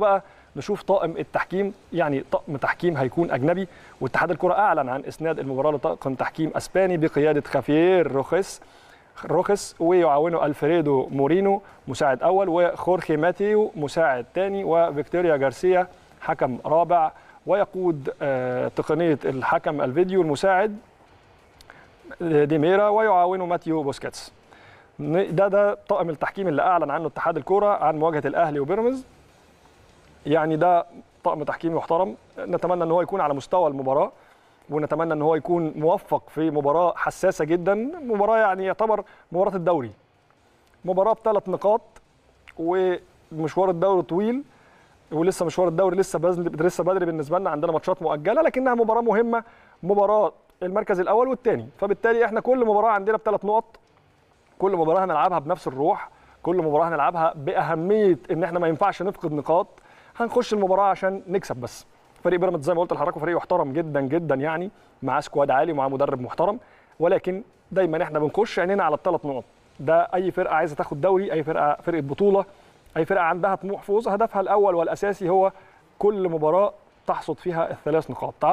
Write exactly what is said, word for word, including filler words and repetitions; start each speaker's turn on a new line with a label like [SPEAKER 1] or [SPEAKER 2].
[SPEAKER 1] بقى نشوف طاقم التحكيم، يعني طقم تحكيم هيكون اجنبي، واتحاد الكره اعلن عن اسناد المباراه لطاقم تحكيم اسباني بقياده خافيير روخيس روخيس ويعاونه الفريدو مورينو مساعد اول، وخورخي ماتيو مساعد ثاني، وفيكتوريا جارسيا حكم رابع، ويقود تقنيه الحكم الفيديو المساعد ديميرا، ويعاونه ماتيو بوسكيتس. ده ده طاقم التحكيم اللي اعلن عنه اتحاد الكره عن مواجهه الاهلي وبيراميدز. يعني ده طقم تحكيم محترم، نتمنى ان هو يكون على مستوى المباراه، ونتمنى ان هو يكون موفق في مباراه حساسه جدا، مباراه يعني يعتبر مباراه الدوري، مباراه بثلاث نقاط، ومشوار الدوري طويل، ولسه مشوار الدوري لسه لسه بدري بالنسبه لنا، عندنا ماتشات مؤجله، لكنها مباراه مهمه، مباراه المركز الاول والثاني، فبالتالي احنا كل مباراه عندنا بثلاث نقط، كل مباراه هنلعبها بنفس الروح، كل مباراه هنلعبها باهميه ان احنا ما ينفعش نفقد نقاط، هنخش المباراه عشان نكسب بس. فريق بيراميدز زي ما قلت لحضراتكم فريق محترم جدا جدا، يعني معاه سكواد عالي ومعاه مدرب محترم، ولكن دايما احنا بنخش عينينا على الثلاث نقط. ده اي فرقه عايزه تاخد دوري، اي فرقه فرقه بطوله، اي فرقه عندها طموح فوز، هدفها الاول والاساسي هو كل مباراه تحصد فيها الثلاث نقاط.